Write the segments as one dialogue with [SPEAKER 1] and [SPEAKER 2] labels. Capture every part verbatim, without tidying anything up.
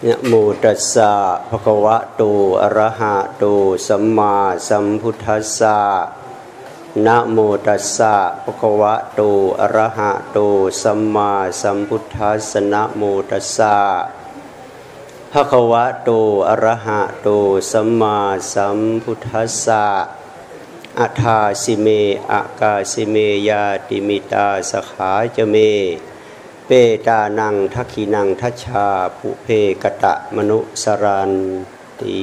[SPEAKER 1] นะโมตัสสะภะคะวะโตอะระหะโตสัมมาสัมพุทธัสสะนะโมตัสสะภะคะวะโตอะระหะโตสัมมาสัมพุทธัสสะนะโมตัสสะภะคะวะโตอะระหะโตสัมมาสัมพุทธัสสะอัฏฐาสิเมอะกาสิเมยาติมิตาสขาจเมเปตานังทักขินังทัชชาภุเพกตะมนุสรันติ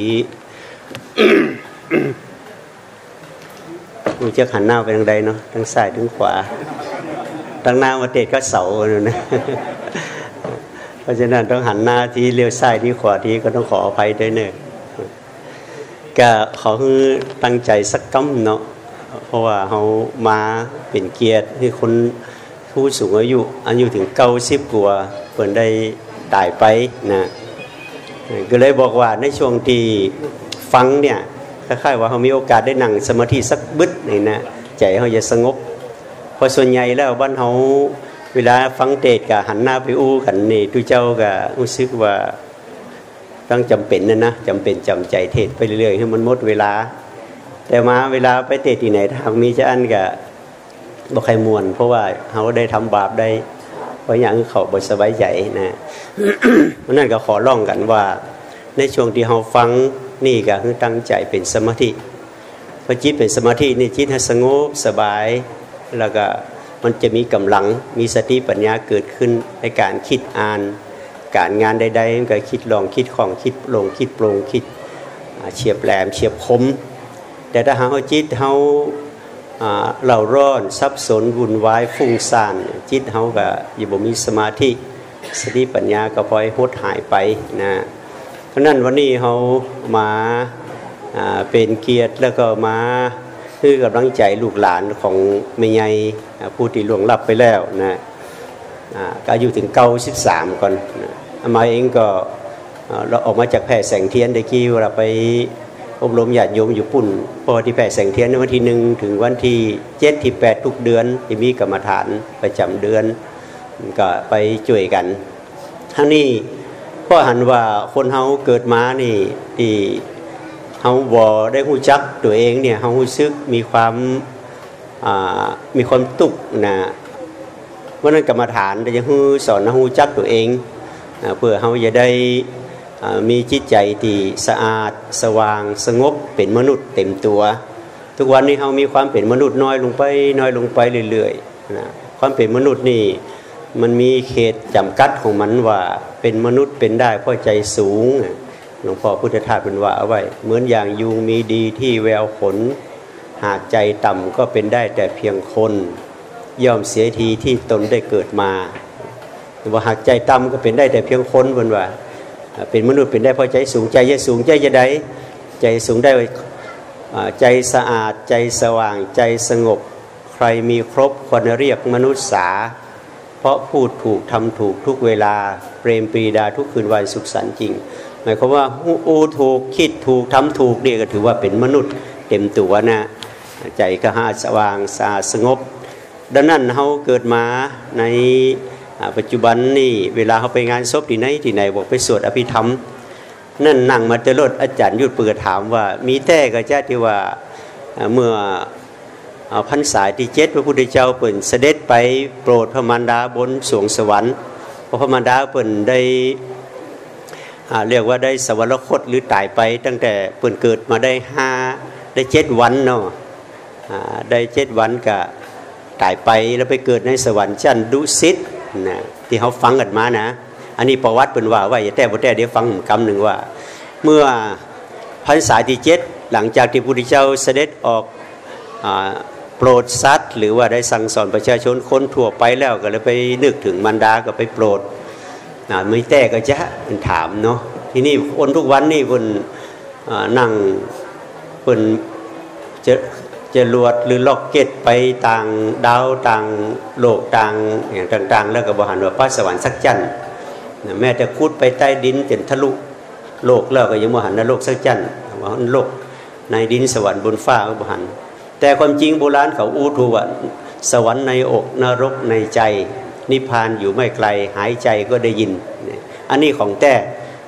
[SPEAKER 1] มึงจะหันหน้าไปทางใดเนาะทางซ้ายทางขวาทางหน้ามาเตะก็เสาเลยนะเพราะฉะนั้นต้องหันหน้าที่เลี้ยวซ้ายที่ขวาที่ก็ต้องขออภัยด้วยเนอะก็ขอให้ตั้งใจสักกั้มเนาะเพราะว่าเขามาเป็นเกียรติที่คนผู้สูงอายุอายุถึงเก้าสิบกว่าเพิ่นได้ตายไปนะก็เลยบอกว่าในช่วงที่ฟังเนี่ยคล้ายๆว่าเขามีโอกาสได้นั่งสมาธิสักบึดนี่นะใจเขาจะสงบเพราะส่วนใหญ่แล้วบ้านเขาเวลาฟังเทศน์ก็หันหน้าไปอู้กันนี่ทุกเจ้าก็รู้สึกว่าต้องจำเป็นนะนะจำเป็นจำใจเทศน์ไปเรื่อยๆให้มันหมดเวลาแต่มาเวลาไปเทศน์ที่ไหนทางมีจะอันก็บ่ใครมวนเพราะว่าเขาได้ทำบาปได้เพราะอย่างเขาบ่สบายใจนะเพราะนั้นก็ขอร้องกันว่าในช่วงที่เขาฟังนี่ก็คือตั้งใจเป็นสมาธิพอจิตเป็นสมาธินี่จิตให้สงบสบายแล้วก็มันจะมีกำลังมีสติปัญญาเกิดขึ้นในการคิดอ่านการงานใดๆก็คิดลองคิดของคิดลงคิดโปร่งคิดเฉียบแหลมเฉียบคมแต่ถ้าหากจิตเขาเราร้อนซับสนวุ่นวายฟุ้งซ่านจิตเขาก็อยู่บ่มีสมาธิสติปัญญาก็พลอยหดหายไปนะเพราะนั้นวันนี้เขามาเป็นเกียรติแล้วก็มาคือกำลังใจลูกหลานของแม่ใหญ่ผู้ที่ล่วงลับไปแล้วนะก็อายุถึงเก้าสิบสามก่อนอามาเองก็เราออกมาจากแพร่แสงเทียนได้กี่เวลาไปอบรมญาติโยมอยู่ปุ่นพอที่แพร่แสงเทียนในวันที่หนึ่งถึงวันที่เจ็ดที่แปดทุกเดือนที่มีกรรมฐานประจำเดือนก็ไปช่วยกันทั้งนี้ก็หันว่าคนเฮาเกิดมานี่ที่เฮาบ่ได้รู้จักตัวเองเนี่ยเฮารู้สึกมีความอ่ามีความตุกนะว่านั้นกรรมฐานจะฮู้สอนเฮารู้จักตัวเองเพื่อเฮาจะได้มีจิตใจที่สะอาดสว่างสงบเป็นมนุษย์เต็มตัวทุกวันนี้เฮามีความเป็นมนุษย์น้อยลงไปน้อยลงไปเรื่อยๆนะความเป็นมนุษย์นี่มันมีเขตจำกัดของมันว่าเป็นมนุษย์เป็นได้เพราะใจสูงหลวงพ่อพุทธทาสเป็นว่าเอาไว้เหมือนอย่างยุงมีดีที่แววขนหากใจต่ำก็เป็นได้แต่เพียงคนย่อมเสียทีที่ตนได้เกิดมาว่าหากใจต่ำก็เป็นได้แต่เพียงคนบนว่าเป็นมนุษย์เป็นได้เพราะใจสูงใจจะสูงใจจะได้ใจสูงได้ใจสะอาดใจสว่างใจสงบใครมีครบควรเรียกมนุษย์สาเพราะพูดถูกทำถูกทุกเวลาเปรมปรีดาทุกคืนวันสุขสันต์จริงหมายความว่าอูถูกคิดถูกทำถูกนี่ก็ถือว่าเป็นมนุษย์เต็มตัวนะใจก็หาสว่างสะอาดสงบดังนั้นเขาเกิดมาในปัจจุบันนี่เวลาเขาไปงานศพที่ไหนที่ไหนบอกไปสวดอภิธรรมนั่นนั่งมาตลอดอาจารย์ยุทธเปิดถามว่ามีแต่ก็จะที่ว่าเมื่อพรรษาที่เจ็ดพระพุทธเจ้าเปิ่นเสด็จไปโปรดพระมารดาบนสวงสวรรค์พระพระมารดาเปิ่นได้เรียกว่าได้สวรรคตหรือตายไปตั้งแต่เปิ่นเกิดมาได้ห้าได้เจ็ดวันเนาะได้เจ็ดวันก็ตายไปแล้วไปเกิดในสวรรค์ชั้นดุสิตนะที่เขาฟังกันมานะอันนี้ประวัติเป็นว่าว่าอย่าแต่บ่แต่เดี๋ยวฟังคำหนึ่งว่าเมื่อพรรษาที่เจ็ดหลังจากที่พระพุทธเจ้าเสด็จออกโปรดสัตว์หรือว่าได้สั่งสอนประชาชนคนทั่วไปแล้วก็เลยไปนึกถึงมารดาก็ไปโปรดไม่แต่ก็จะถามเนาะที่นี่คนทุกวันนี่คนนั่งคนจะจะลวดหรือล็อกเก็ตไปต่างดาวต่างโลกต่างอย่างต่างๆแล้วก็บริหารว่าพระสวรรค์สักจันทร์แม้แต่คูดไปใต้ดินจนทะลุโลกแล้วก็ยังบริหารนรกสักจันทร์ว่าโลกในดินสวรรค์บนฟ้าก็บริหารแต่ความจริงโบราณเขาอู้ถูกว่าสวรรค์ในอกนรกในใจนิพพานอยู่ไม่ไกลหายใจก็ได้ยินอันนี้ของแต่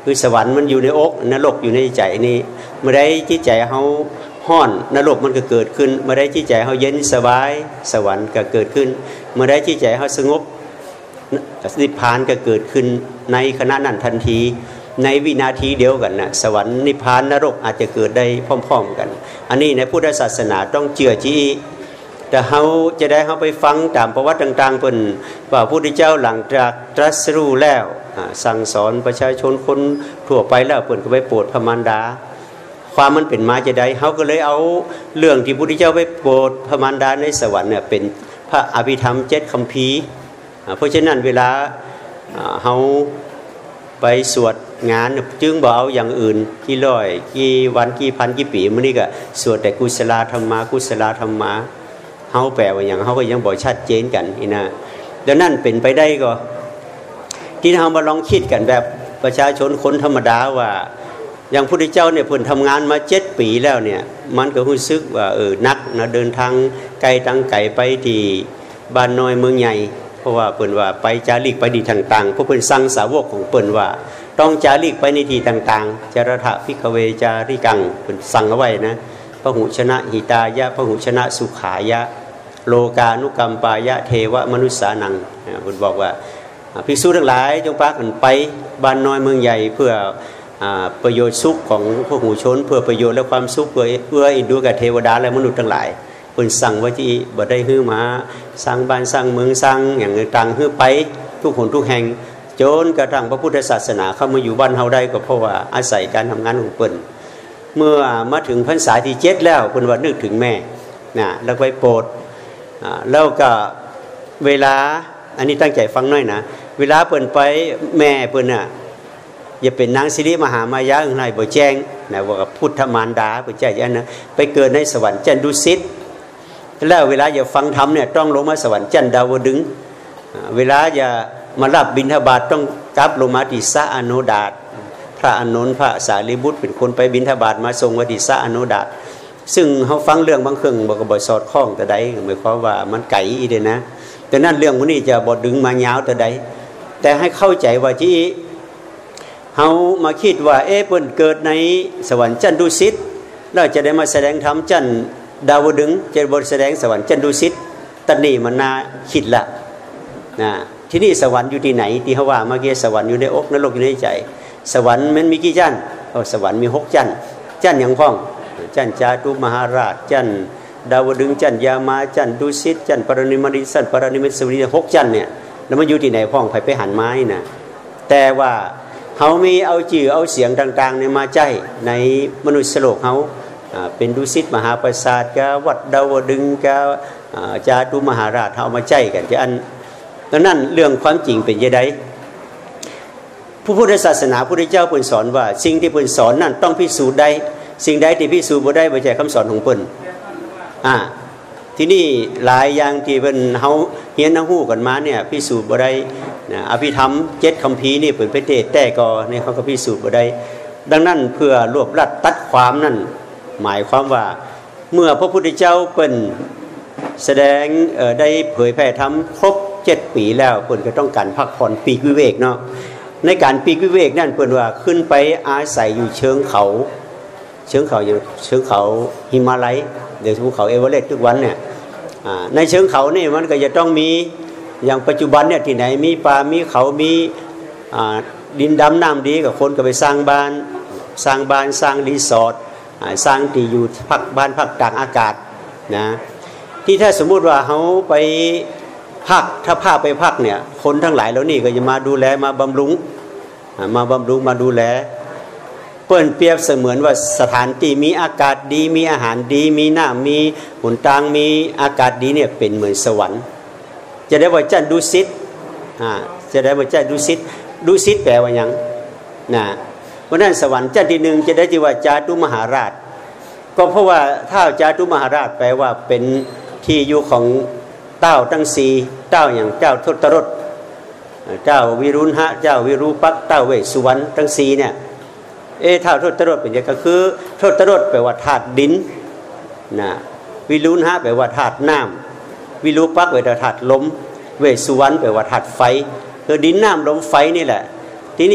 [SPEAKER 1] คือสวรรค์มันอยู่ในอกนรกอยู่ในใจนี่เมื่อใดจิตใจเฮาห้อนนรกมันก็เกิดขึ้นเมื่อใดจิตใจเฮาเย็นสบายสวรรค์ก็เกิดขึ้นเมื่อใดจิตใจเฮาสงบนิพพานก็เกิดขึ้นในขณะนั้นทันทีในวินาทีเดียวกันนะสวรรค์นิพพานนรกอาจจะเกิดได้พร้อมๆกันอันนี้ในพุทธศาสนาต้องเชื่อจี้แต่เฮาจะได้เฮาไปฟังตามประวัติต่างๆเพิ่นว่าพระพุทธเจ้าหลังจากตรัสรู้แล้วสั่งสอนประชาชนคนทั่วไปแล้วเพิ่นก็ไปโปรดพระมารดาความมันเป็นมาจะได้เฮาก็เลยเอาเรื่องที่พระพุทธเจ้าไปโปรดพระมารดาในสวรรค์เนี่ยเป็นพระอภิธรรมเจ็ดคัมภีร์เพราะฉะนั้นเวลาเฮาไปสวดงานจึงบอกเอาอย่างอื่นกี่ร้อยกี่วันกี่พันกี่ปีมื้อนี้ก็สวดแต่กุศลธรรมะกุศลธรรมะเฮาแปลว่าอย่างเฮาก็ยังบ่ชัดเจนกันนี่นะดังนั้นเป็นไปได้ก็ที่เฮามาลองคิดกันแบบประชาชนคนธรรมดาว่าอย่างพระพุทธเจ้าเนี่ยเพิ่นทำงานมาเจ็ดปีแล้วเนี่ยมันก็รู้สึกว่าเออนักนะเดินทางไกลตั้งไกลไปที่บ้านน้อยเมืองใหญ่เพราะว่าเพิ่นว่าไปจาริกไปที่ต่างๆเพราะเพิ่นสั่งสาวกของเพิ่นว่าต้องจาริกไปในที่ต่างๆจารถะภิกขเวจาริกังเพิ่นสั่งเอาไว้นะพหุชนะหิตายะพหุชนะสุขายะโลกานุกัมปายะเทวมนุษสานังเพิ่นบอกว่าภิกษุทั้งหลายจงพากันไปบ้านน้อยเมืองใหญ่เพื่อประโยชน์สุขของพวกหูชนเพื่อประโยชน์และความสุขเพื่อเพื่ออินดูกับเทวดาและมนุษย์ทั้งหลายเพิ่นสั่งไว้ที่บ่ได้ฮื้อมาสร้างบ้านสร้างเมืองสร้างอย่างต่างๆฮื้อไปทุกคนทุกแห่งจนกระทั่งพระพุทธศาสนาเข้ามาอยู่บ้านเฮาได้ก็เพราะว่าอาศัยการทำงานของเพิ่นเมื่อมาถึงพรรษาที่เจ็ดแล้วเพิ่นว่านึกถึงแม่นะแล้วไปโปรดแล้วก็เวลาอันนี้ตั้งใจฟังหน่อยนะเวลาเพิ่นไปแม่เพิ่นน่ะอย่าเป็นนางสิริมหามายาข้างในบ่แจ้งนะว่าพุทธมารดาเพิ่นแจ้งอย่างนั้นไปเกิดในสวรรค์จันดุสิตแล้วเวลาอย่าฟังธรรมเนี่ยต้องลงมาสวรรค์จันดาวดึงส์เวลาอย่ามารับบิณฑบาตต้องกลับลงมาที่สะอโนดาตพระอานนท์พระสารีบุตรเป็นคนไปบิณฑบาตมาส่งไว้ที่สะอโนดาตซึ่งเฮาฟังเรื่องบางเครื่องบ่ก็บ่สอดคล้องแต่ใดหมายความว่ามันไกลอีเด้นะแต่นั้นเรื่องพวกนี้จะบ่ดึงมายาวแต่ใดแต่ให้เข้าใจว่าที่เฮามาคิดว่าเอ๊ะเพิ่นเกิดในสวรรค์จันดุสิตแล้วจะได้มาแสดงธรรมจันดาวดึงส์จะบ่แสดงสวรรค์จันดุสิตตันนี่มันน่าคิดละนะที่นี่สวรรค์อยู่ที่ไหนที่เฮาว่าเมื่อกี้สวรรค์อยู่ในอกนรกอยู่ในใจสวรรค์มันมีกี่จันทร์เอ้าสวรรค์มีหกจันทร์จันทร์หยังพ้องจันทร์จาตุมหาราชจันทร์ดาวดึงส์จันทร์ยามาจันทร์ดุสิตจันทร์ปรนิมริสันปรนิมิตสวรีหกจันทร์เนี่ยแล้วมันอยู่ที่ไหนพ้องไผไปหันไม้น่ะแต่ว่าเฮามีเอาชื่อเอาเสียงต่างๆเนี่ยมาใจในมนุษย์โลกเฮาเป็นดุสิตมหาปราสาทกะวัดดาวดึงส์กะจาตุมหาราชเฮามาใจกันที่อันดังนั้นเรื่องความจริงเป็นยังไงพระพุทธศาสนาพระพุทธเจ้าเพิ่นสอนว่าสิ่งที่เพิ่นสอนนั่นต้องพิสูจน์ได้สิ่งใดที่พิสูจน์บ่ได้บ่ใช่คำสอนของเพิ่นอ่าที่นี่หลายอย่างที่เพิ่นเฮาเรียนฮู้กันมาเนี่ยพิสูจน์บ่ได้นะอภิธรรมเจ็ดคัมภีร์นี่เพิ่นไปเทศแต่ก็เนี่ยเขาก็พิสูจน์บ่ได้ดังนั้นเพื่อรวบรัดตัดความนั่นหมายความว่าเมื่อพระพุทธเจ้าเพิ่นแสดงเอ่อได้เผยแผ่ธรรมครบเจ็ดปีแล้วเพิ่นก็ต้องการพักผ่อนปีกวิเวกเนาะในการปีกวิเวกนั่นเพิ่นว่าขึ้นไปอาศัยอยู่เชิงเขาเชิงเขาอยู่เชิงเขาหิมาลัยเดี๋ยวภูเขาเอเวอเรสต์ทุกวันเนี่ยในเชิงเขานี่มันก็จะต้องมีอย่างปัจจุบันเนี่ยที่ไหนมีป่ามีเขามีดินดำน้ำดีกับคนก็ไปสร้างบ้านสร้างบ้านสร้างรีสอร์ทสร้างที่อยู่พักบ้านพักตากอากาศนะที่ถ้าสมมุติว่าเขาไปพักถ้าพาไปพักเนี่ยคนทั้งหลายแล้วนี่ก็จะมาดูแลมาบำรุงมาบำรุงมาดูแลเปิ้นเปรียบเสมือนว่าสถานที่มีอากาศดีมีอาหารดีมีน้ำมีหนทางมีอากาศดีเนี่ยเป็นเหมือนสวรรค์จะได้ว่าจันดุสิตอ่าจะได้ว่าจันดุสิตดุสิตแปลว่าหยังนะเพราะนั้นสวรรค์จันที่หนึ่งจะได้ที่ว่าจาตุมหาราชก็เพราะว่าถ้าจาตุมหาราชแปลว่าเป็นที่อยู่ของเต้าทั้งสี่เต้าอย่างเจ้าทศรถเจ้าวิรุณหะเจ้าวิรูปักษ์เต้าเวสสุวรรณทั้งสี่เนี่ยเอเท่าทศรถเป็นยังก็คือทศรถแปลว่าธาตุดินนะวิรุณหะแปลว่าธาตุน้ำวิรูปักษ์แปลว่าธาตุลมเวสสุวรรณแปลว่าธาตุไฟคือดินน้ำลมไฟนี่แหละที่นี่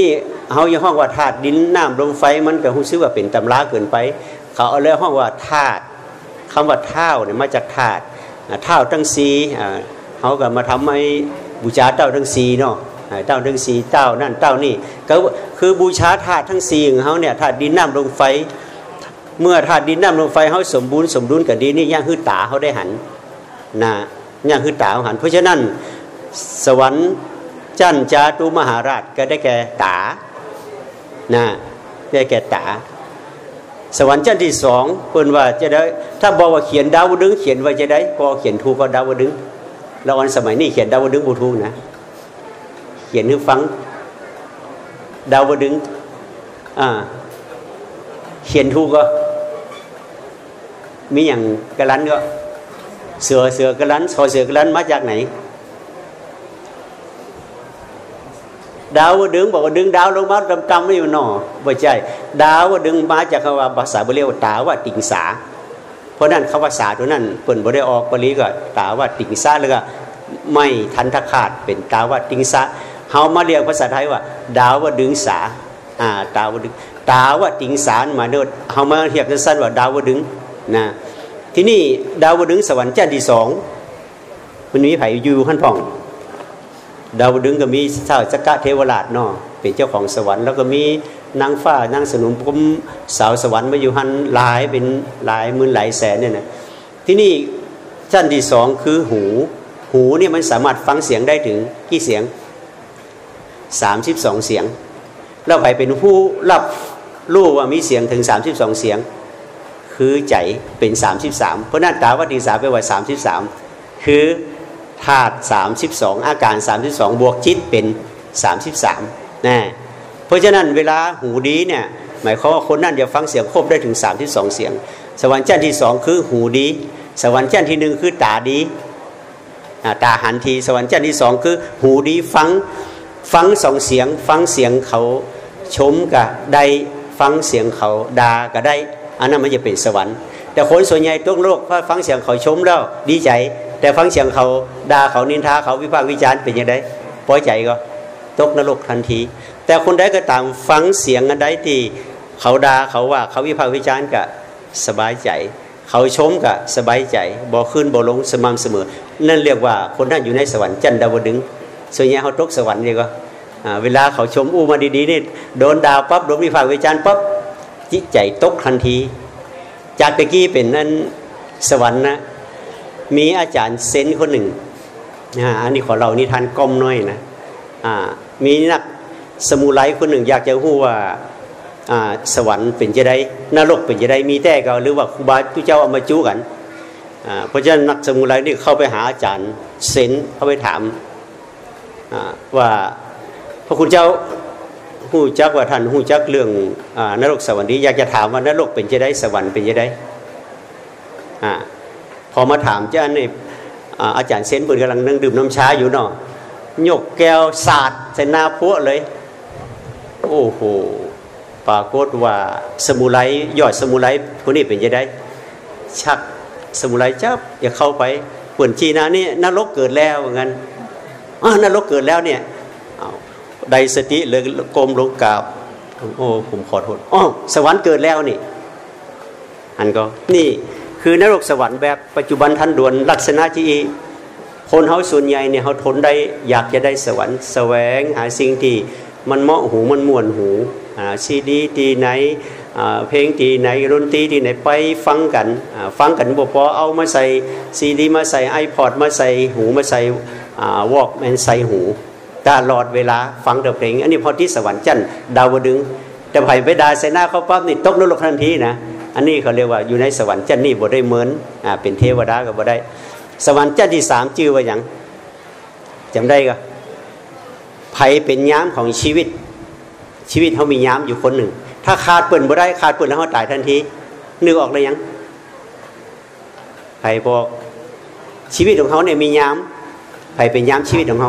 [SPEAKER 1] เขาอย่าห้องว่าธาตุดินน้ำลมไฟมันก็รู้สึกว่าเป็นตำราเกินไปเขาเอาเลยห้องว่าธาตุคำว่าเท้าเนี่ยมาจากธาตุเท้าทั้งสี่เขาก็มาทำให้บูชาเต้าทั้งสี่เนาะเต้าทั้งสี่เต้านั่นเต้านี่ก็คือบูชาธาตุทั้งสี่ของเขาเนี่ยธาตุดินน้ำลมไฟเมื่อธาตุดินน้ำลมไฟเขาสมบูรณ์สมดุลกับดีนี่ย่างฮือตาเขาได้หันนะย่างฮือตาเขาหันเพราะฉะนั้นสวรรค์จันจาตุมหาราชก็ได้แก่ตานะได้แก่ตาสวรรค์ชั้นที่สองเพิ่นว่าจะได้ถ้าบอกว่าเขียนดาวดึงเขียนไว้จะได้พอเขียนถูกก็ดาวดึงแล้ววันสมัยนี้เขียนดาวดึงบูทูนะเขียนให้ฟังดาวดึงอ่าเขียนถูกก็มีอย่างกระลันก็เสือเสือกระลันซอยเสือกระลันมาจากไหนดาวดึงบอกว่าดึงดาวลงมาดำๆไม่อยู่หนอไม่ใช่ดาวดึงมาจากคำว่าภาษาบาลีว่าตาว่าติงสาเพราะนั้นคำว่าสาตัวนั้นเปิ่นบ่ได้ออกบาลีก็ตาว่าติงสาแล้วก็ไม่ทันทขาดเป็นตาว่าติงสาเฮามาเรียกภาษาไทยว่าดาวว่าดึงสาอ่าดาวดึงตาว่าติงสารมาเด้อเฮามาเรียกสั้นๆว่าดาวดึงนะที่นี่ดาวดึงสวรรค์ชั้นที่สองมันมีไผอยู่ขั้นพ่องดาวดึงก็มีเท้าจักระเทวราชเนาะเป็นเจ้าของสวรรค์แล้วก็มีนางฟ้านางสนุนผมสาวสวรรค์มาอยู่หันหลายเป็นหลายหมื่นหลายแสนเนี่ยนะที่นี่ชั้นที่สองคือหูหูเนี่ยมันสามารถฟังเสียงได้ถึงกี่เสียงสามสิบสองเสียงแล้วใครเป็นผู้รับรู้ว่ามีเสียงถึงสามสิบสองเสียงคือใจเป็นสามสิบสามเพราะนั้นตาวัตติสาไปว่าสามสิบสามคือธาตุสามสิบสองอาการสามสิบสองบวกจิตเป็นสามสิบสามนะเพราะฉะนั้นเวลาหูดีเนี่ยหมายความว่าคนนั้นจะฟังเสียงครบได้ถึงสามสิบสองเสียงสวรรค์ชั้นที่สองคือหูดีสวรรค์ชั้นที่หนึ่งคือตาดีตาหันทีสวรรค์ชั้นที่สองคือหูดีฟังฟังสองเสียงฟังเสียงเขาชมกับได้ฟังเสียงเขาด่าก็ได้อันนั้นมันจะเป็นสวรรค์แต่คนส่วนใหญ่ทั่วโลกพอฟังเสียงเขาชมแล้วดีใจแต่ฟังเสียงเขาด่าเขานินทาเขาวิพากษ์วิจารณ์เป็นยังไงพอใจก็ตกนรกทันทีแต่คนใดก็ตามฟังเสียงอันใดที่เขาด่าเขาว่าเขาวิพากษ์วิจารณ์ก็สบายใจเขาชมก็สบายใจบ่ขึ้นบ่ลงสม่ำเสมอนั่นเรียกว่าคนนั้นอยู่ในสวรรค์จันทร์ดาวดึงส่วนใหญ่เขาตกสวรรค์นี่ก็เวลาเขาชมอู้มาดีๆนี่โดนด่าปั๊บโดนวิพากษ์วิจารณ์ปั๊บจิตใจตกทันทีจากตะกี้เป็นนั่นสวรรค์นะมีอาจารย์เซนคนหนึ่งอันนี้ขอเรานิทานก้มน้อยนะมีนักสมุไรคนหนึ่งอยากจะรู้ว่าสวรรค์เป็นจะได้นรกเป็นจะได้มีแต่ก็หรือว่าครูบาทุเจ้าเอามาจู้กันเพราะฉะนั้นนักสมุไรนี่เข้าไปหาอาจารย์เซนเข้าไปถามว่าพระคุณเจ้าหู้จักว่าท่านหู้จักเรื่องนรกสวรรค์นี้อยากจะถามว่านรกเป็นจะได้สวรรค์เป็นจะได้พอมาถามเจ้านี่อาจารย์เซนเปิดกำลังนั่งดื่มน้ำชาอยู่เนาะยกแก้วสาดใส่หน้าพวกเลยโอ้โหปรากฏว่าสมุไรยอดสมุไรคนนี้เป็นจะได้ชักสมุไรจับอย่าเข้าไปเปิดจีนานี่นรกเกิดแล้วงั้นอ๋อนรกเกิดแล้วเนี่ยได้สติเลยกรมลงกราบโอ้ผมขอโทษอ๋อสวรรค์เกิดแล้วนี่อันก็นี่คือนรกสวรรค์แบบปัจจุบันทันด่วนลักษณะที่คนเขาส่วนใหญ่เนี่ยเขาทนได้อยากจะได้สวรรค์แสวงหาสิ่งที่มันเหมาะหูมันม่วนหูซีดีที่ไหนเพลงที่ไหนดนตรีที่ไหนไปฟังกันฟังกันบ่พอเอามาใส่ซีดีมาใส่ไอพอดมาใส่หูมาใส่วอล์กแมนใส่หูตลอดเวลาฟังแต่เพลงอันนี้พอที่สวรรค์จันทร์ดาวดึงแต่ไผ่ไปด่าใส่หน้าเขาปั๊บนี่ตกนรกทันทีนะอันนี้เขาเรียกว่าอยู่ในสวรรค์จันทร์นี่บ่ได้เหมือนอ่าเป็นเทวดาก็บ่ได้สวรรค์จันทร์ที่สามชื่อว่าอย่างจำได้ก็ไผ่เป็นย้ำของชีวิตชีวิตเขามีย้ำอยู่คนหนึ่งถ้าขาดเปิ่นบ่ได้ขาดเปิ่นแล้วเขาตายทันทีนึกออกเลยยังไผ่บอกชีวิตของเขาเนี่ยมีย้ำไผ่เป็นย้ำชีวิตของเขา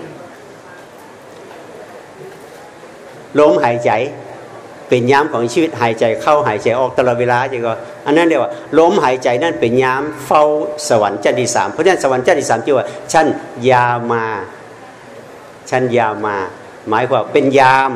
[SPEAKER 1] ลมหายใจเป็นย้ำของชีวิตหายใจเข้าหายใจออกตลอดเวลาจริงก็อันนั้นเรียกว่าลมหายใจนั่นเป็นย้ำเฝ้าสวรรค์ชั้นที่สามเพราะฉะนั้นสวรรค์ชั้นที่สามชื่อว่าชั้นยามาชั้นยามาหมายความเป็นยาม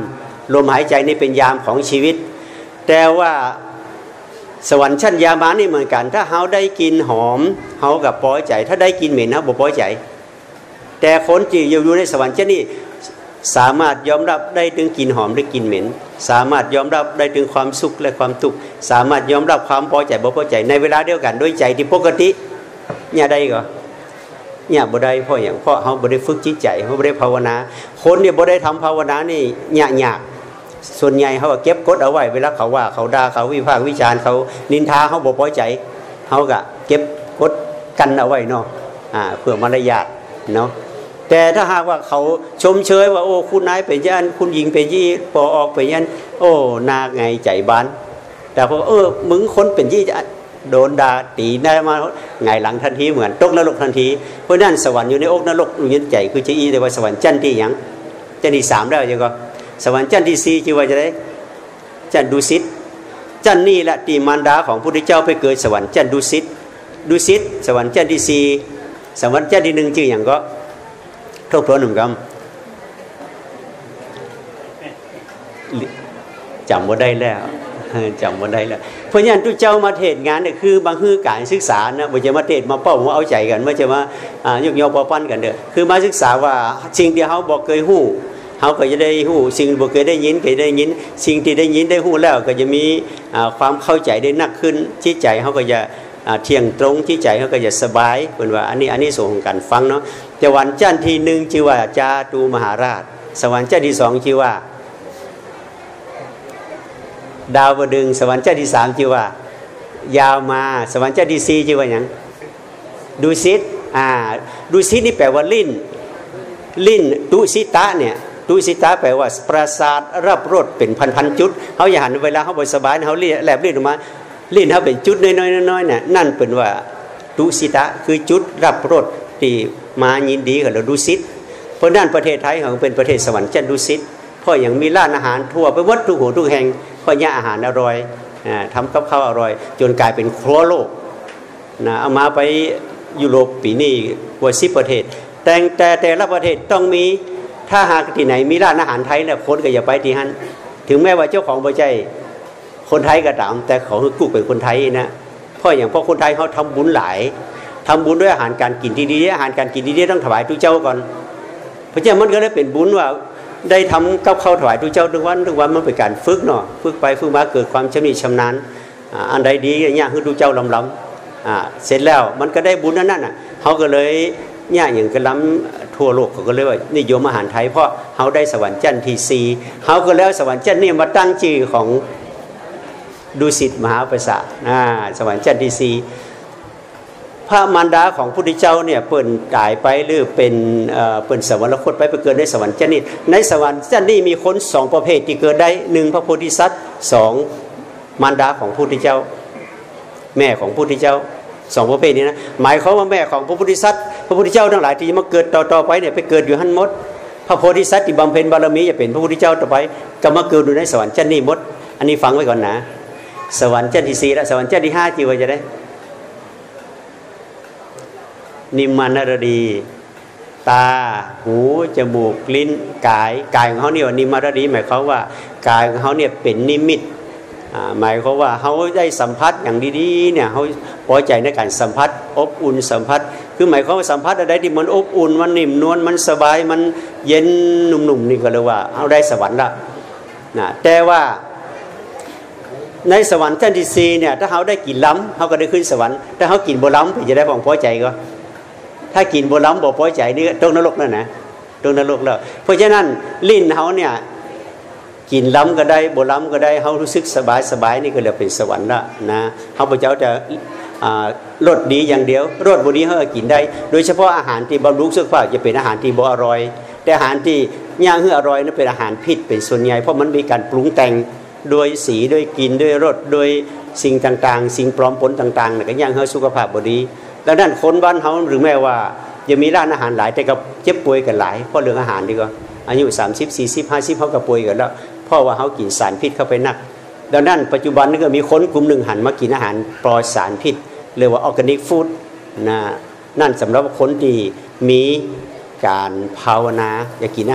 [SPEAKER 1] ลมหายใจนี่เป็นยามของชีวิตแต่ว่าสวรรค์ชั้นยามานี่เหมือนกันถ้าเขาได้กินหอมเขากับปล่อยใจถ้าได้กินเหม็นเขาบอกปล่อยใจแต่คนที่อยู่ในสวรรค์ชั้นนี้สามารถยอมรับได้ถึงกลิ่นหอมหรือกลิ่นเหม็นสามารถยอมรับได้ถึงความสุขและความทุกข์สามารถยอมรับความพอใจบ่พอใจในเวลาเดียวกันด้วยใจที่ปกติเนี่ยได้ก็เนี่ยบ่ได้เพราะอย่างเพราะเขาบ่ได้ฝึกจิตใจเขาบ่ได้ภาวนาคนเนี่ยบ่ได้ทำภาวนานี่ยากยากส่วนใหญ่เขาก็เก็บกดเอาไว้เวลาเขาว่าเขาด่าเขาวิพากษ์วิจารณ์เขานินทาเขาบ่พอใจเขาก็เก็บกดกันเอาไว้เนาะอ่าเพื่อมารยาทเนาะแต่ถ้าหากว่าเขาชมเชยว่าโอ้คุณนายเป็นยันคุณหญิงเป็นยี่ปอออกเป็นยันโอ้นาไงใจบานแต่พอเออมึงคนเป็นยี่จะโดนด่าตีได้มาไงหลังทันทีเหมือนตกนรกทันทีเพราะนั่นสวรรค์อยู่ในอกนรกอยู่ในใจคือจะอีแต่ว่าสวรรค์จันที่ยังจันที่สามได้ยังก็สวรรค์จันที่สี่ชื่อว่าจะได้จันดุสิตจันนี่แหละตีมารดาของพระพุทธเจ้าไปเกิดสวรรค์จันดุสิตดุสิตสวรรค์จันที่สี่สวรรค์จันที่หนึ่งชื่ออย่างก็ทบทวนหนึ่งคำจำว่าได้แล้วจำว่าได้แล้วเพราะฉะนั้นทุกเจ้ามาเทศงานเนี่ยคือบางคือการศึกษานะไม่ใช่มาเทศมาเป้ามาเอาใจกันไม่ใช่มายกยอปอปั้นกันเด้อคือมาศึกษาว่าสิ่งที่เขาบอกเคยหู้เขาก็จะได้หู้สิ่งบอกเคยได้ยินเคยได้ยินสิ่งที่ได้ยินได้หู้แล้วก็จะมีความเข้าใจได้นักขึ้นจิตใจเขาก็จะเที่ยงตรงที่ใจเขาก็จะสบายเป็นว่าอันนี้อันนี้ส่วนของการฟังเนาะแต่วันจันทร์ที่หนึ่งชื่อว่าจาตุมหาราชสวรรค์จันทร์ที่สองชื่อว่าดาวดึงสวรรค์จันทร์ที่สามชื่อว่ายาวมาสวรรค์จันทร์ที่สี่ชื่อว่าอย่างดุสิตอ่าดุสิตนี่แปลว่าลิ้นลิ้นดุสิตะเนี่ยดุสิตะแปลว่าปราสาทรับรสเป็นพันๆจุดเขาอย่าหันเวลาเขาบ่สบายเขาแลบลิ้นออกมาลิ้นเขาเป็นจุดน้อยๆๆเนี่ยนั่นเป็นว่าดุสิตะคือจุดรับรสที่มายินดีกับเราดุสิตเพราะนั่นประเทศไทยของเป็นประเทศสวรรค์จันทร์ดุสิตเพราะอย่างมีร้านอาหารทั่วไปวัดทุกหัวทุกแห่งเพราะย่าอาหารอร่อยทำกับข้าวอร่อยจนกลายเป็นครัวโลกนะเอามาไปยุโรปปีนี้กว่าสิบประเทศแต่แต่แต่ละประเทศต้องมีถ้าหากที่ไหนมีร้านอาหารไทยเนี่ยคนก็อย่าไปที่นั่นถึงแม้ว่าเจ้าของบ่ใช่คนไทยก็ตามแต่เขาคือกู้เป็นคนไทยนะเพราะอย่างพวกคนไทยเขาทำบุญหลายทำบุญด้วยอาหารการกินที่ดีอาหารการกินดีๆต้องถวายทุกเจ้าก่อนเพราะฉะนั้นมันก็เลยเป็นบุญว่าได้ทำกับข้าวถวายทุกเจ้าทุกวันทุกวันมันเป็นการฝึกเนาะฝึกไปฝึกมาเกิดความชำนิชำนาญอันใดดีอย่างเงี้ยคือทุกเจ้าลำล้ำเสร็จแล้วมันก็ได้บุญนั่นน่ะเขาก็เลยเนี่ยอย่างกระล้ำทั่วโลกเขาก็เลยว่านิยมอาหารไทยเพราะเขาได้สวรรค์จันทร์ที่สี่เขาก็แล้วสวรรค์จันทร์นี่มาตั้งชื่อของดุสิตมหาปราสาทสวรรค์จันทร์ที่สี่พระมารดาของพระพุทธเจ้าเนี่ยเปิ่นตายไปหรือเป็นเปิ่นสวรรคตไปไปเกิดในสวรรค์จันทร์นี้ในสวรรค์จันทร์นี้มีคนสองประเภทที่เกิดได้หนึ่งพระโพธิสัตว์สองมารดาของพระพุทธเจ้าแม่ของพระพุทธเจ้าสองประเภทนี้นะหมายความว่าแม่ของพระโพธิสัตว์พระพุทธเจ้าทั้งหลายที่มาเกิดต่อๆไปเนี่ยไปเกิดอยู่หันหมดพระโพธิสัตว์ที่บำเพ็ญบารมีจะเป็นพระพุทธเจ้าต่อไปก็มาเกิดอยู่ในสวรรค์จันทร์นี้หมดอันนี้ฟังไว้ก่อนนะสวรรค์จันทร์ที่สี่และสวรรค์จันทร์ที่ห้าจีว่าจะได้นิมมานรดีตาหูจมูกลิ้นกายกายของเขาเนี่ยนิมมานรดีหมายความว่ากายของเขาเนี่ยเป็นนิมิตหมายความว่าเขาได้สัมผัสอย่างดีๆเนี่ยเขาพอใจในการสัมผัสอบอุ่นสัมผัสคือหมายความว่าสัมผัสอะไรที่มันอบอุ่นมันนิ่มนวลมันสบายมันเย็นนุ่มๆนี่ก็เรียกว่าเขาได้สวรรค์ละนะแต่ว่าในสวรรค์ชั้นที่สี่เนี่ยถ้าเขาได้กินล้ำเขาก็ได้ขึ้นสวรรค์ถ้าเขากินบ่ล้ำจะได้ของพอใจก็ถ้ากินบ่ล้ำบ่พอใจนี่ตกนรกนั่นนะตกนรกแล้วเพราะฉะนั้นลิ้นเขาเนี่ยกินล้ำก็ได้บ่ล้ำก็ได้เขารู้สึกสบายสบายนี่ก็เรียกเป็นสวรรค์ละนะเขาพระเจ้าจะรสดีอย่างเดียวรสบุรีเขากินได้โดยเฉพาะอาหารที่บำรุงสุขภาพจะเป็นอาหารที่บ่อร่อยแต่อาหารที่ย่างเพื่ออร่อยนั้นเป็นอาหารพิษเป็นส่วนใหญ่เพราะมันมีการปรุงแต่งโดยสีด้วยกลิ่นด้วยรสโดยสิ่งต่างๆสิ่งปลอมปนต่างๆเนี่ยก็ย่างเพื่อสุขภาพบ่ดีดังนั้นคนบ้านเขาหรือแม้ว่ายังมีร้านอาหารหลายแต่ก็เจ็บป่วยกันหลายเพราะเรื่องอาหารดีกว่าอายุสามสิบ สี่สิบ ห้าสิบเขาก็ป่วยกันแล้วเพราะว่าเขากินสารพิษเข้าไปนักดังนั้นปัจจุบันนี้ก็มีคนกลุ่มหนึ่งหันมากินอาหารปลอดสารพิษเรียกว่าออร์แกนิกฟู้ดนะนั่นสำหรับคนที่มีการภาวนาอยากกินอาหาร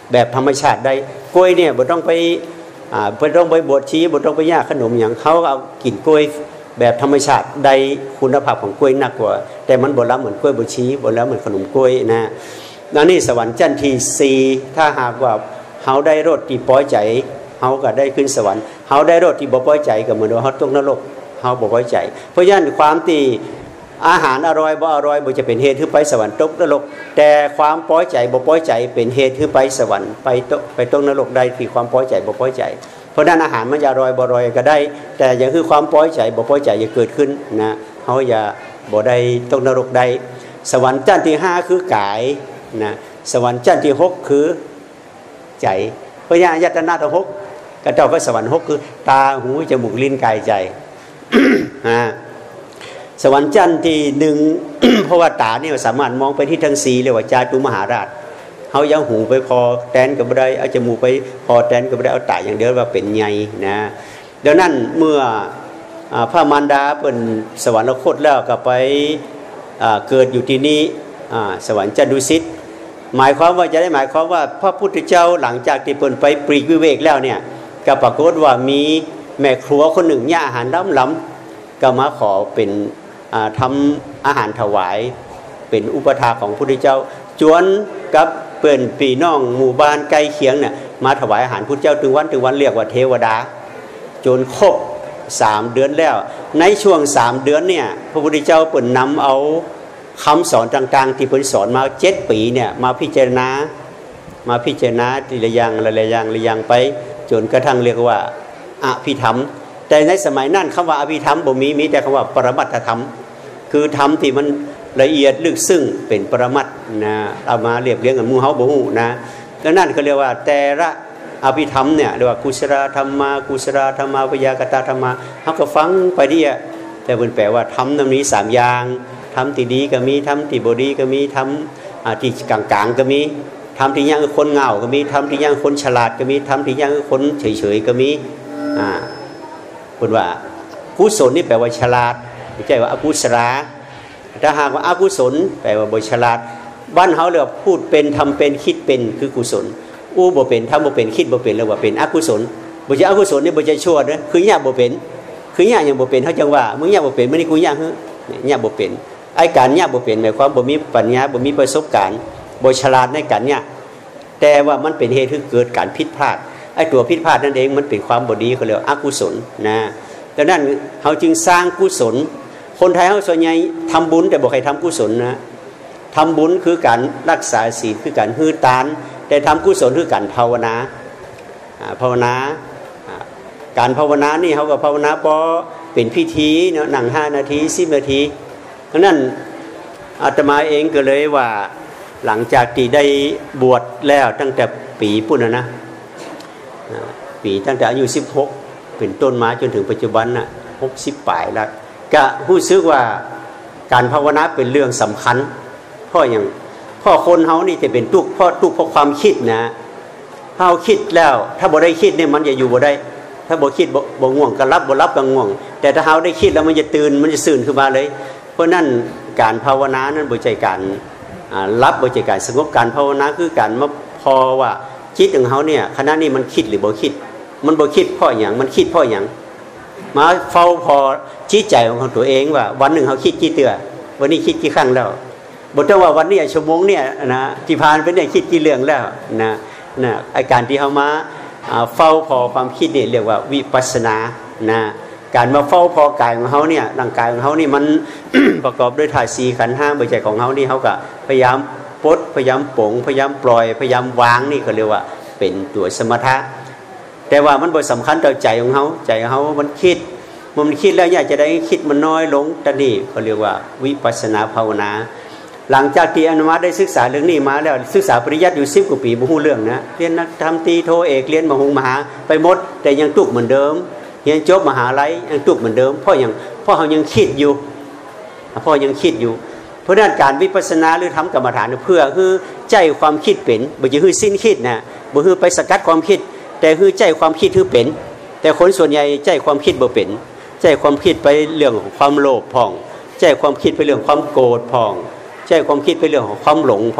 [SPEAKER 1] แบบธรรมชาติได้กล้วยเนี่ยบ่ต้องไปอ่าบ่ต้องไปบดชีบ่ต้องไปย่าขนมอย่างเขาเอากินกล้วยแบบธรรมชาติได้คุณภาพของกล้วยหนักกว่าแต่มันบ่ล้ำเหมือนกล้วยบดชีบ่ล้ำเหมือนขนมกล้วยนะนั่นนี่สวรรค์ชั้นที่สี่ถ้าหากว่าเฮาได้รสที่พอใจเฮาก็ได้ขึ้นสวรรค์เฮาได้รสที่บ่พอใจก็เหมือนว่าเฮาตกนรกเฮาบ่พอใจเพราะฉะนั้นความที่อาหารอร่อยบ่อร่อยบ่จะเป็นเหตุให้ไปสวรรค์ตกนรกแต่ความพอใจบ่พอใจเป็นเหตุให้ไปสวรรค์ไปตกไปตกนรกได้ที่ความพอใจบ่พอใจเพราะนั้นอาหารมันจะอร่อยบ่อร่อยก็ได้แต่อย่างคือความพอใจบ่พอใจอย่าเกิดขึ้นนะเฮาอย่าบ่ได้ตกนรกได้สวรรค์ชั้นที่ห้าคือกายนะสวรรค์ชั้นที่หกคือใจเพราะฉะนั้นอายตนะทั้งหกก็เจ้าก็สวรรค์หกคือตาหูจมูกลิ้นกายใจ อ่าสวรรค์ชั้นที่หนึ่ง เพราะว่าตาเนี่ยสามารถมองไปที่ทั้งสี่เรียกว่าจาตุมหาราชเขายังหูไปพอแตนกับได้เอาจมูกไปพอแตนกับได้เอาตาอย่างเดียวว่าเป็นไงนะดังนั้นเมื่อพระมารดาเป็นสวรรคตแล้วก็ไปเกิดอยู่ที่นี้สวรรค์ชั้นดุสิตหมายความว่าจะได้หมายความว่าพระพุทธเจ้าหลังจากที่เปิดไปปรีกวิเวกแล้วเนี่ยก็ปรากฏว่ามีแม่ครัวคนหนึ่งย่าอาหารล้ำๆก็มาขอเป็นทำอาหารถวายเป็นอุปถาของพระพุทธเจ้าจวนกับเปิ่นปีน้องหมู่บ้านใกล้เคียงเนี่ยมาถวายอาหารพระพุทธเจ้าถึงวันถึงวันเรียกว่าเทวดาจนครบสามเดือนแล้วในช่วงสามเดือนเนี่ยพระพุทธเจ้าเปิ่นนำเอาคำสอนต่างๆที่เปิ่นสอนมาเจ็ดปีเนี่ยมาพิจารณามาพิจารณาทีละอย่างละอย่างละอย่างไปจนกระทั่งเรียกว่าอภิธรรมแต่ในสมัยนั้นคำว่าอภิธรรมบ่มีมีแต่คำว่าปรมัตถธรรมคือธรรมที่มันละเอียดลึกซึ้งเป็นปรมัตถ์นะเอามาเรียบเรียงกันหมู่เฮาบ่ฮู้นะดังนั้นเขาเรียกว่าแต่ละอภิธรรมเนี่ยเรียกว่ากุศลธรรมากุศลธรรมาวิยากตธรรมาเฮาก็ฟังไปดิแต่เพิ่นแปลว่าธรรมนั้นมีสามอย่างธรรมที่ดีก็มีธรรมที่บ่ดีก็มีธรรมที่กลางๆก็มีธรรมที่ยังคนเหงาก็มีธรรมที่ยังคนฉลาดก็มีธรรมที่ยังคนเฉยๆก็มีอ่าเพิ่นว่ากุศลนี่แปลว่าฉลาดไม่ใช่ว่าอกุศลถ้าหากว่าอกุศลแปลว่าบ่ฉลาดบ้านเฮาเรียกว่าพูดเป็นทำเป็นคิดเป็นคือกุศลอู้บ่เป็นทำบ่เป็นคิดบ่เป็นเรียกว่าเป็นอกุศลบ่ใช่อกุศลนี่บ่ใช่ชั่วเด้อคือยากบ่เป็นคือยากยังบ่เป็นเฮาจังว่ามึงยากบ่เป็นมื้อนี้กูยากฮึยากบ่เป็นไอ้การยากบ่เป็นหมายความบ่มีปัญญาบ่มีประสบการณ์บ่ฉลาดในการเนี่ยแต่ว่ามันเป็นเหตุให้เกิดการผิดพลาดไอ้ตัวผิดพลาดนั่นเองมันเป็นความบ่ดีเขาเรียกอกุศลนะดังนั้นเขาจึงสร้างกุศลคนไทยเขาส่วนใหญ่ทำบุญแต่บอกให้ทำกุศลนะทำบุญคือการรักษาศีลคือการฮื้อตานแต่ทำกุศลคือการภาวนาภาวนาการภาวนานี่เขาก็ภาวนาพอเป็นพิธีเนาะนั่งห้านาทีสิบนาทีดังนั้นอาตมาเองก็เลยว่าหลังจากที่ได้บวชแล้วตั้งแต่ปีปุ่นนะนะปีตั้งแต่อายุสิบหกเป็นต้นมาจนถึงปัจจุบันน่ะหกสิบปลายแล้วก็รู้สึกว่าการภาวนาเป็นเรื่องสำคัญเพราะอย่างพ่อคนเฮานี่จะเป็นทุกข์เพราะทุกข์เพราะความคิดนะเฮาคิดแล้วถ้าบ่ได้คิดเนี่ยมันจะอยู่บ่ได้ถ้าบ่คิดบ่บ่ง่วงก็รับบ่รับก็ง่วงแต่ถ้าเฮาได้คิดแล้วมันจะตื่นมันจะตื่นขึ้นมาเลยเพราะนั้นการภาวนานั้นบ่ใช่การรับบ่ใช่การสงบการภาวนาคือการมาพอว่าจิตของเฮาเนี่ยขณะนี้มันคิดหรือบ่คิดมันบ่คิดเพราะหยังมันคิดเพราะหยังมาเฝ้าพอจิตใจของตัวเองว่าวันหนึ่งเขาคิดกี่เตือวันนี้คิดกี่ครั้งแล้วบ่ต้องว่าวันนี้ชั่วโมงเนี่ยนะที่ผ่านไปเนี่ยคิดกี่เรื่องแล้วนะนะอาการที่เขามาเฝ้าพอความคิดเนี่ยเรียกว่าวิปัสสนานะการมาเฝ้าพอกายของเขาเนี่ยร่างกายของเขานี่มัน ประกอบด้วยธาตุสี่ขันธ์ห้าใบใจของเขานี่เขาก็พยายามปลดพยายามปลงพยายามปล่อยพยายามวางนี่เขาเรียกว่าเป็นตัวสมถะแต่ว่ามันบ่สำคัญต่อใจของเขาใจของเขามันคิดมันคิดแล้วอยากจะได้คิดมันน้อยลงแต่นี่เขาเรียกว่าวิปัสสนาภาวนาหลังจากที่อนุมาได้ศึกษาเรื่องนี้มาแล้วศึกษาปริยัติอยู่สิบกว่าปีบ่ฮู้เรื่องนะเรียนนักธรรมตรีโทเอกเรียนมหงมหาไปหมดแต่ยังตุกเหมือนเดิมเรียนจบมหาลัยยังตุกเหมือนเดิมเพราะยังเพราะเขายังคิดอยู่เพราะยังคิดอยู่เพราะนั้นการวิปัสสนาหรือทำกรรมฐานเพื่อคือใจความคิดเป็นบ่จะคือสิ้นคิดนะบ่คือไปสกัดความคิดแต่คือใจความคิดคือเป็นแต่คนส่วนใหญ่ใจความคิดบ่เป็นใจความคิดไปเรื่องของความโลภพ่องใจความคิดไปเรื่องความโกรธพ่องใจความคิดไปเรื่องของความหลงพ่อง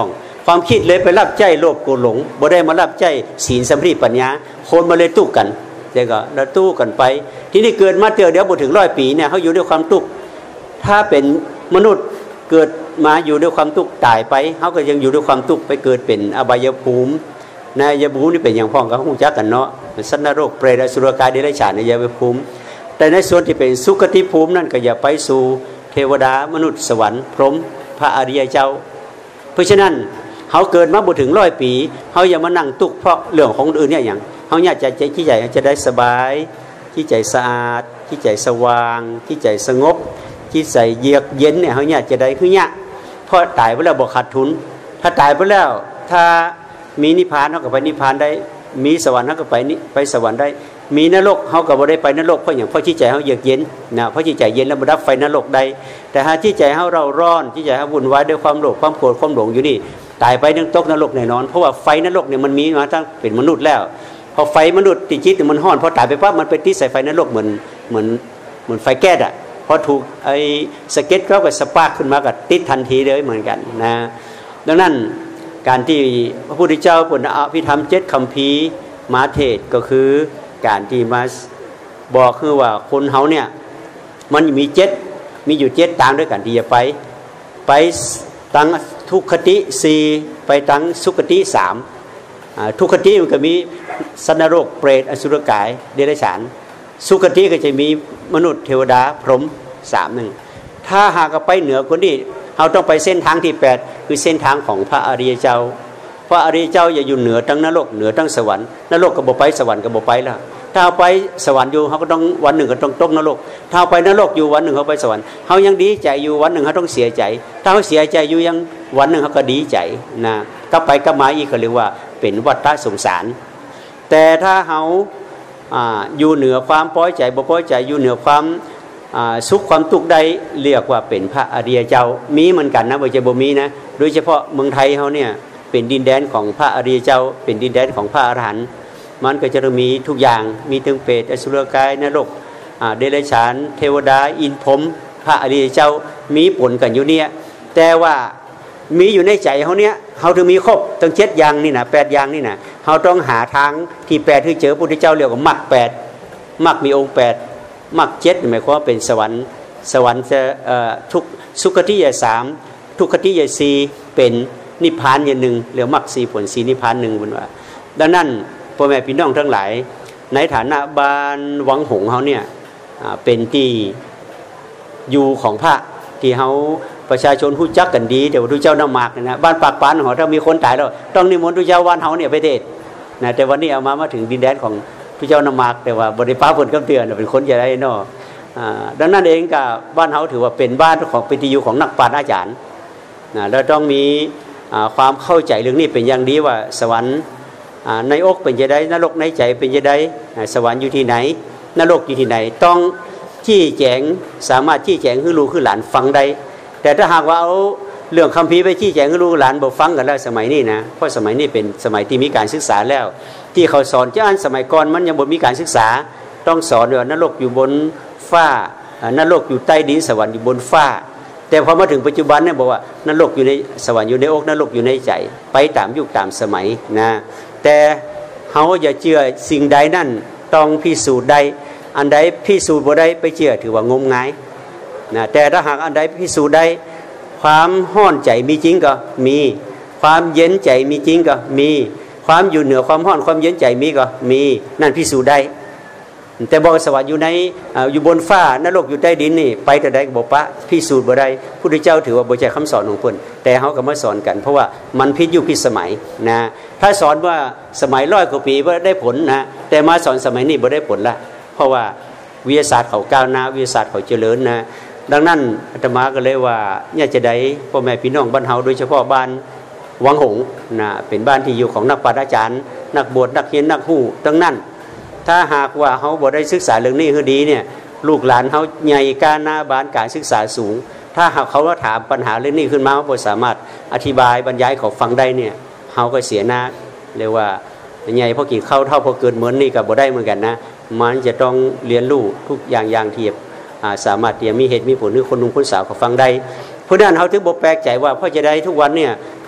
[SPEAKER 1] ความคิดเลยไปรับใจโลภโกรธหลงบ่ได้มารับใจศีลสมาธิปัญญาคนมาเลยตู้กันเดี๋ยวก็แล้วตู้กันไปที่นี่เกิดมาเจอเดี๋ยวบ่ถึงร้อยปีเนี่ยเขาอยู่ด้วยความทุกข์ถ้าเป็นมนุษย์เกิดมาอยู่ด้วยความทุกข์ตายไปเขาก็ยังอยู่ด้วยความทุกข์ไปเกิดเป็นอบายภูมิในอบายภูมินี่เป็นอย่างพ่องกับหูจักกันเนาะสัตว์นรกเปรตอสุรกายเดรัจฉานในอบายภูมิแต่ในส่วนที่เป็นสุคติภูมินั่นก็อย่าไปสู่เทวดามนุษย์สวรรค์พรหมพระอริยเจ้าเพราะฉะนั้นเขาเกิดมาบ่ถึงร้อยปีเขาอย่ามานั่งตุกเพราะเรื่องของอื่นเนี่ยอย่างเขาอยากจะที่ใจจะได้สบายที่ใจสะอาดที่ใจสว่างที่ใจสงบที่ใจเยือกเย็นเนี่ยเขาอยากจะได้คือเนี่ยเพราะตายไปแล้วบ่ขาดทุนถ้าตายไปแล้วถ้ามีนิพพานเขาก็ไปนิพพานได้มีสวรรค์เขาก็ไปนิไปสวรรค์ได้มีนรกเขาก็บ่ได้ไปนรกเพราะอย่างเพราะที่ใจเขาเยือกเย็นนะเพราะที่ใจเย็นแล้วบ่ดับไฟนรกได้แต่หากที่ใจเขาเราร้อนที่ใจเขาวุ่นวายด้วยความโลภความโกรธความหลงอยู่นี่ตายไปนึงตกนรกแน่นอนเพราะว่าไฟนรกเนี่ยมันมีมาตั้งเป็นมนุษย์แล้วพอไฟมนุษย์ติดจิตมันห้อนพอตายไปปั๊บมันไปติดใส่ไฟนรกเหมือนเหมือนเหมือนไฟแก๊สอ่ะพอถูกไอ้สเก็ตเขาก็สปาร์คขึ้นมาก็ติดทันทีเลยเหมือนกันนะดังนั้นการที่พระพุทธเจ้าปุณณอภิธรรมเจ็ดคัมภีร์มาเทศก็คือการที่มาบอกคือว่าคนเฮาเนี่ยมันมีเจ็ดมีอยู่เจ็ดทางด้วยกันที่จะไปไปตั้งทุกขติสี่ไปตั้งสุขติสามทุกขติมันก็มีสัตว์นรกเปรตอสุรกายเดรัจฉานสุขติก็จะมีมนุษย์เทวดาพรหมสามหนึ่งถ้าหากไปเหนือคนนี้เราต้องไปเส้นทางที่แปดคือเส้นทางของพระอริยเจ้าพระอริยเจ้าอย่าอยู่เหนือทั้งนรกเหนือทั้งสวรรค์นรกก็บ่ไปสวรรค์ก็บ่ไปแล้วถ้าเอาไปสวรรค์อยู่เขาก็ต้องวันหนึ่งก็ต้องตกนรกถ้าเอาไปนรกอยู่วันหนึ่งเขาไปสวรรค์เขายังดีใจอยู่วันหนึ่งเขาต้องเสียใจถ้าเขาเสียใจอยู่ยังวันหนึ่งเขาก็ดีใจนะก็ไปก็มาอีกก็เรียกว่าเป็นวัฏสงสารแต่ถ้าเขาอยู่เหนือความพอใจบ่พอใจอยู่เหนือความสุขความทุกข์ใดเรียกว่าเป็นพระอริยเจ้ามีเหมือนกันนะบ่ใช่บ่มีนะโดยเฉพาะเมืองไทยเขาเนี่ยเป็นดินแดนของพระอริยเจ้าเป็นดินแดนของพระอรหันต์มันก็จะมีทุกอย่างมีถึงเปรตอสุรกายนรกเดรัจฉานเทวดาอินทร์พรหมพระอริยเจ้ามีผลกันอยู่เนี่ยแต่ว่ามีอยู่ในใจเขาเนี่ยเขาถึงมีครบตั้งเจ็ดอย่างนี่นะแปดอย่างนี่นะเขาต้องหาทางที่แปดที่เจอพระพุทธเจ้าเรียกว่ามรรคแปดมรรคมีองค์แปดมรรคเจ็ดหมายความว่าเป็นสวรรค์สวรรค์จะทุกสุขติอย่างสามทุกขติอย่างสี่เป็นนิพพานอย่างหนึ่งเรียกมรรคสี่ผลสี่นิพพานหนึ่งบนว่าดังนั้นพ่อแม่พี่น้องทั้งหลายในฐานะบ้านวังหงเขาเนี่ยเป็นที่อยู่ของพระที่เขาประชาชนผู้จักกันดีเดี๋ยวพระเจ้าน้ำหมากนะบ้านปากปานหอถ้ามีคนตายแล้วต้องนิมนต์พระเจ้าวันเขาเนี่ยไปเทศนะแต่วันนี้เอามามาถึงดินแดนของพระเจ้าน้ำหมากแต่ว่าบริป้าผลกำเตือนเป็นคนใหญ่ได้เนาะดังนั้นเองกับบ้านเขาถือว่าเป็นบ้านของเป็นที่อยู่ของนักปราชญ์อาจารย์นะแล้วต้องมีความเข้าใจเรื่องนี้เป็นอย่างดีว่าสวรรค์ในอกเป็นจะได้นรกในใจเป็นจะได้สวรรค์อยู่ที่ไหนนรกอยู่ที่ไหนต้องชี้แจงสามารถชี้แจงให้ลูกให้หลานฟังได้แต่ถ้าหากว่าเอาเรื่องคัมภีร์ไปชี้แจงให้ลูกหลานบ่ฟังกันแล้วสมัยนี้นะเพราะสมัยนี้เป็นสมัยที่มีการศึกษาแล้วที่เขาสอนจะอ่านสมัยก่อนมันยังบ่มีการศึกษาต้องสอนว่านรกอยู่บนฟ้านรกอยู่ใต้ดินสวรรค์อยู่บนฟ้าแต่พอมาถึงปัจจุบันเนี่ยบอกว่านรกอยู่ในสวรรค์อยู่ในอกนรกอยู่ในใจไปตามยุคตามสมัยนะแต่เขาอย่าเชื่อสิ่งใดนั่นต้องพิสูจน์ได้อันใดพิสูจน์บ่ได้ไปเชื่อถือว่างมงายนะแต่ถ้าหากอันใดพิสูจน์ได้ความห้อนใจมีจริงก็มีความเย็นใจมีจริงก็มีความอยู่เหนือความห้อนความเย็นใจมีก็มีนั่นพิสูจน์ได้แต่บอกสวรรค์อยู่ในอยู่บนฟ้านรกอยู่ใต้ดินนี่ไปแต่ใดบอกปะพิสูจน์บ่ได้พุทธเจ้าถือว่าบ่ใช่คำสอนของเพิ่นแต่เขาก็มาสอนกันเพราะว่ามันพิยุคพิสมัยนะถ้าสอนว่าสมัยร้อยกว่าปีบ่ได้ผลนะแต่มาสอนสมัยนี้บ่ได้ผลละเพราะว่าวิทยาศาสตร์เขาก้าวหน้าวิทยาศาสตร์เขาเจริญนะดังนั้นอาตมาก็เลยว่าเนี่ยจะได้พ่อแม่พี่น้องบ้านเฮาโดยเฉพาะบ้านวังหงนะเป็นบ้านที่อยู่ของนักปราชญ์อาจารย์นักบวชนักเรียนนักฮู้ทั้งนั้นถ้าหากว่าเขาบ่ได้ศึกษาเรื่องนี้คือดีเนี่ยลูกหลานเขาใหญ่การหน้าบ้านการศึกษาสูงถ้าหากเขาว่าถามปัญหาเรื่องนี้ขึ้นมาเขาบ่สามารถอธิบายบรรยายเขาฟังได้เนี่ยเขาก็เสียหน้าเรียกว่าใหญ่พอกินข้าวเท่าพอเกินเหมือนนี่ก็บ่ได้เหมือนกันนะมันจะต้องเรียนรู้ทุกอย่างอย่างที่สามารถที่จะมีเหตุมีผลหรือคนนุ่งคนสาวเขาฟังได้เพราะนั้นเขาถึงบ่แปลกใจว่าพ่อจะได้ทุกวันเนี่ยค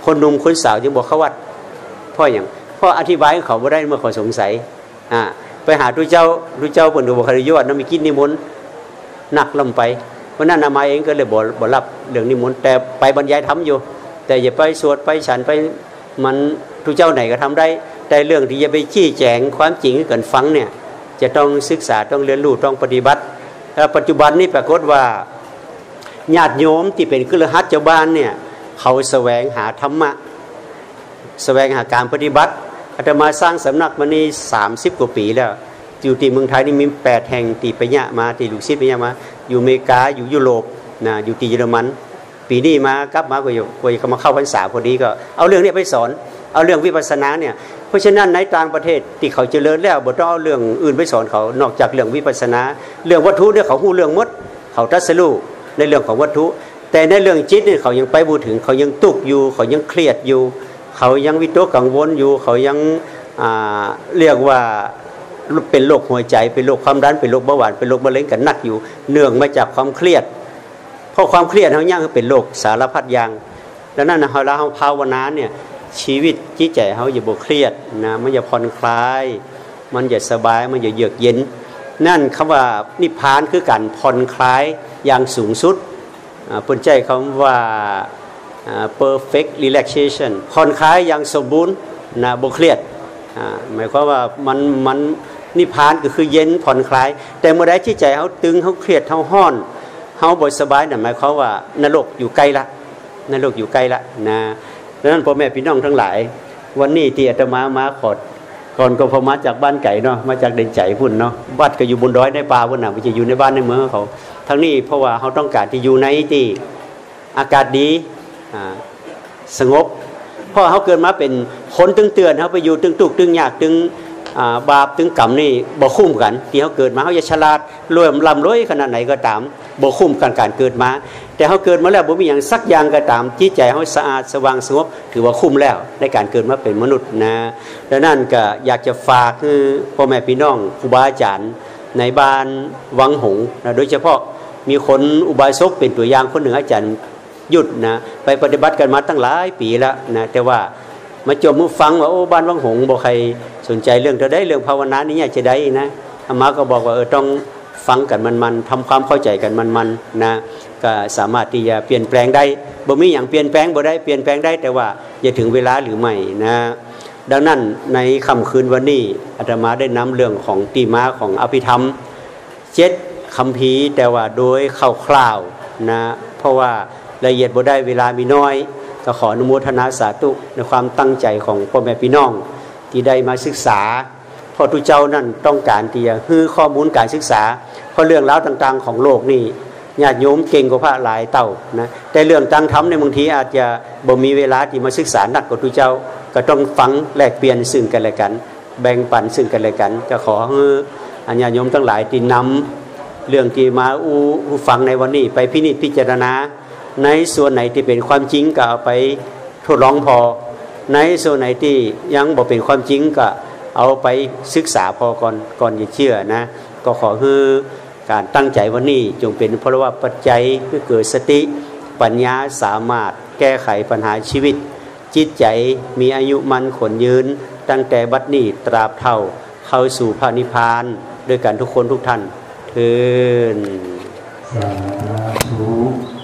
[SPEAKER 1] คนหนุ่มคนสาวจึงบอกเขาวัดเพราะอย่างเพราะอธิบายเขาไม่ได้เมื่อเขาสงสัยอ่าไปหาทุเจ้าทุเจ้าเปิดดูบอกขยอดน้ำมีกินนิมนต์หนักลำไปเพราะนั้นอามาเองก็เลยบอกบอกรับเรื่องนิมนต์แต่ไปบรรยายธรรมอยู่แต่อย่าไปสวดไปฉันไปมันทุเจ้าไหนก็ทำได้แต่เรื่องที่จะไปชี้แจงความจริงให้กันฟังเนี่ยจะต้องศึกษาต้องเรียนรู้ต้องปฏิบัติปัจจุบันนี้ปรากฏว่าญาติโยมที่เป็นคฤหัสถ์เจ้าบ้านเนี่ยเขาแสวงหาธรรมะแสวงหาการปฏิบัติอาตมาสร้างสำนักมานี่สามสิบกว่าปีแล้วอยู่ที่เมืองไทยนี่มีแปดแห่งตีไปยะมาตีลูกศิษย์ไปยะมาอยู่อเมริกาอยู่ยุโรปนะอยู่ที่เยอรมันปีนี้มากลับมาก็อยู่ก็มาเข้าพรรษาพอดีก็เอาเรื่องนี้ไปสอนเอาเรื่องวิปัสสนาเนี่ยเพราะฉะนั้นในต่างประเทศที่เขาเจริญแล้วบ่ต้องเอาเรื่องอื่นไปสอนเขานอกจากเรื่องวิปัสสนาเรื่องวัตถุเนี่ยเขาฮู้เรื่องหมดเขาตรัสรู้ในเรื่องของวัตถุแต่ในเรื่องจิตเนี่ยเขายังไปบ่ถึงเขายังตุกอยู่เขายังเครียดอยู่เขายังวิตกกังวลอยู่เขายังเรียกว่าเป็นโรคหัวใจเป็นโรคความดันเป็นโรคเบาหวานเป็นโรคมะเร็งกันหนักอยู่เนื่องมาจากความเครียดเพราะความเครียดเขายังเป็นโรคสารพัดอย่างดังนั้นเราเราภาวนาเนี่ยชีวิตจิตใจเขาอย่าบ่เครียดนะมันอย่าผ่อนคลายมันอย่าสบายมันอย่าเยือกเย็นนั่นคำว่านิพพานคือการผ่อนคลายอย่างสูงสุดปนใจคำว่า perfect relaxation ผ่อนคลายอย่างสมบูรณ์นะบ่เครียดหมายความว่ามันมันนิพพานก็คือเย็นผ่อนคลายแต่เมื่อใดที่ใจเขาตึงเขาเครียดเขาห้อนเขาบ่สบายนั่นหมายความว่านรกอยู่ใกล้ละนรกอยู่ใกล้ละนะดังนั้นพ่อแม่พี่น้องทั้งหลายวันนี้ที่อาตมามาขอดก่อนก็พอมาจากบ้านไก่เนาะมาจากเด่นใจพุ่นเนาะวัดก็อยู่บนดอยในป่าพุ่นน่ะไม่ใช่อยู่ในบ้านในเมืองเขาทั้งนี้เพราะว่าเขาต้องการที่อยู่ในที่อากาศดีสงบเพราะเขาเกิดมาเป็นคนตึงเตือนเขาไปอยู่ตึงตุกตึงยากตึงบาปตึงกรรมนี่บ่คุ้มกันที่เขาเกิดมาเขาจะฉลาดรวยลำรวยขนาดไหนก็ตามบ่คุ้มกันการเกิดมาแต่เขาเกิดมาแล้วบ่มีอย่างสักอย่างก็ตามจิตใจเขาสะอาดสว่างสงบถือว่าคุ้มแล้วในการเกิดมาเป็นมนุษย์นะดังนั้นก็อยากจะฝากคือพ่อแม่พี่น้องครูบาอาจารย์ในบ้านวังหงส์นะโดยเฉพาะมีคนอุบาสกเป็นตัวอย่างคนหนึ่งอาจารย์หยุดนะไปปฏิบัติกันมาตั้งหลายปีแล้วนะแต่ว่ามาจมมือฟังว่าโอ้บ้านวังหงส์บอกใครสนใจเรื่องจะได้เรื่องภาวนานี่อยากจะได้นะอามาก็บอกว่าเออต้องฟังกันมันๆทำความเข้าใจกันมันๆนะก็สามารถที่จะเปลี่ยนแปลงได้บ่มีอย่างเปลี่ยนแปลงบ่ได้เปลี่ยนแปลงได้แต่ว่าอย่าถึงเวลาหรือไม่นะดังนั้นในค่ำคืนวันนี้อาตมาได้นำเรื่องของตีมาของอภิธรรมเจ็ดคัมภีร์แต่ว่าโดยคร่าวๆนะเพราะว่าละเอียดบ่ได้เวลามีน้อยก็ขออนุโมทนาสาธุในความตั้งใจของพ่อแม่พี่น้องที่ได้มาศึกษาเพราะทุกเจ้านั่นต้องการที่จะให้ข้อมูลการศึกษาเพราะเรื่องราวต่างๆของโลกนี่ญาติโยมเก่งกว่าพระหลายเต่านะแต่เรื่องต่างธรรมในบางทีอาจจะบ่มีเวลาที่มาศึกษาหนักกว่าทุกเจ้าก็ต้องฟังแลกเปลี่ยนซึ่งกันและกันแบ่งปันซึ่งกันและกันก็ขอให้ญาติโยมทั้งหลายที่นำเรื่องที่มาอู้ฟังในวันนี้ไปพินิจพิจารณาในส่วนไหนที่เป็นความจริงก็เอาไปทดลองพอในส่วนไหนที่ยังบ่เป็นความจริงก็เอาไปศึกษาพอก่อนก่อนจะเชื่อนะก็ขอให้การตั้งใจวันนี้จงเป็นเพราะว่าปัจจัยคือเกิดสติปัญญาสามารถแก้ไขปัญหาชีวิตจิตใจมีอายุมันขนยืนตั้งแต่บัดนี้ตราบเท่าเข้าสู่พระนิพพานด้วยกันทุกคนทุกท่านเถิดสาธุ